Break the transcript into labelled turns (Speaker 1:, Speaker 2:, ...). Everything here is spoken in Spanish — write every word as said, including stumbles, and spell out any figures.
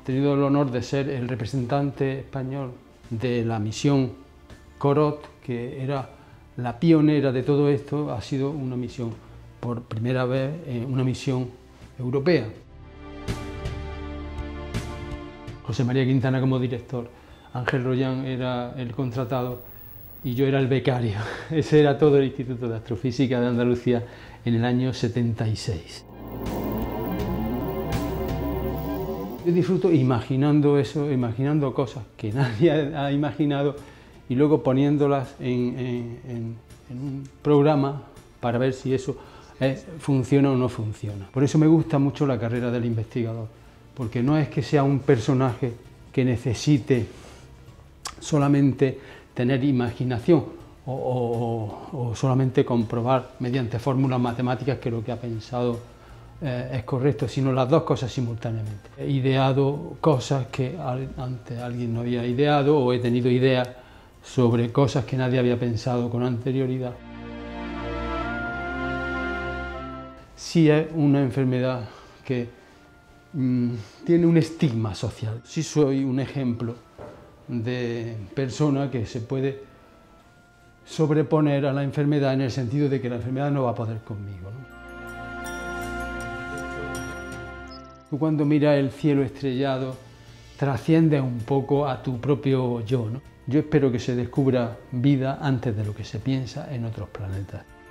Speaker 1: He tenido el honor de ser el representante español de la misión Corot, que era la pionera de todo esto. Ha sido una misión, por primera vez, eh, una misión europea. José María Quintana como director, Ángel Royán era el contratado y yo era el becario. Ese era todo el Instituto de Astrofísica de Andalucía en el año setenta y seis. Yo disfruto imaginando eso, imaginando cosas que nadie ha imaginado y luego poniéndolas en, en, en, en un programa para ver si eso es, funciona o no funciona. Por eso me gusta mucho la carrera del investigador, porque no es que sea un personaje que necesite solamente tener imaginación o, o, o solamente comprobar mediante fórmulas matemáticas que lo que ha pensado eh, es correcto, sino las dos cosas simultáneamente. He ideado cosas que antes alguien no había ideado, o he tenido ideas sobre cosas que nadie había pensado con anterioridad. Sí es una enfermedad que mmm, tiene un estigma social. Sí soy un ejemplo de persona que se puede sobreponer a la enfermedad en el sentido de que la enfermedad no va a poder conmigo, ¿no? Tú cuando miras el cielo estrellado trasciendes un poco a tu propio yo, ¿no? Yo espero que se descubra vida antes de lo que se piensa en otros planetas.